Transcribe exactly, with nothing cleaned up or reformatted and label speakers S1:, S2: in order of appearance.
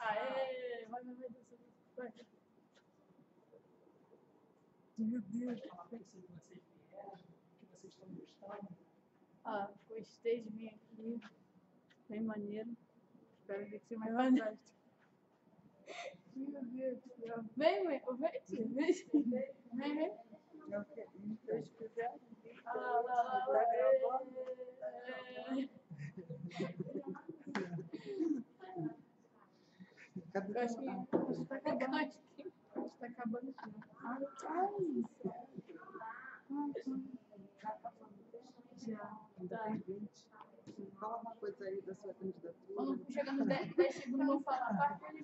S1: Aê, vai, vai, vai, descer, vai. Meu Deus.
S2: Falar pra você que vocês vieram, que vocês estão gostando.
S1: Ah, gostei de vir aqui. Bem maneiro. Espero ver que você mais fantástico. Meu Deus do céu. Vem, vem, vem, tia, vem, vem, vem. Deus quiser. Ah, lá, lá, lá, lá.
S3: Cadê
S1: Eu acho que a gente tá acabando. Acho que a gente tá acabando aqui. Ai, já. Tá.
S3: Fala uma coisa aí da sua candidatura.
S1: Quando chegar nos dez segundos, eu vou falar.